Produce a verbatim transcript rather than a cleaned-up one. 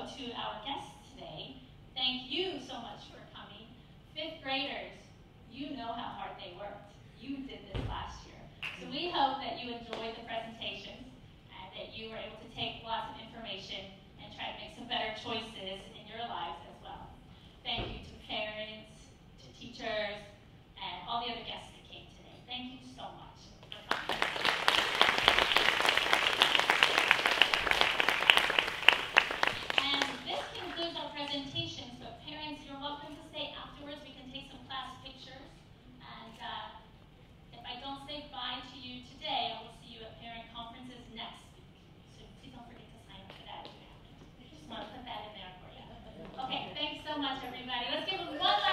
to our guests today. Thank you so much for coming. Fifth graders, you know how hard they worked. You did this last year. So we hope that you enjoyed the presentations and that you were able to take lots of information and try to make some better choices in your lives as well. Thank you to parents, to teachers, and all the other guests that came today. Thank you so much for coming. And this concludes our presentations, but parents, you're welcome to stay afterwards. We can take some class pictures. And uh, if I don't say bye to you today, I will see you at parent conferences next week. So please don't forget to sign up for that. I just want to put that in there for you. Okay, thanks so much, everybody. Let's give them one last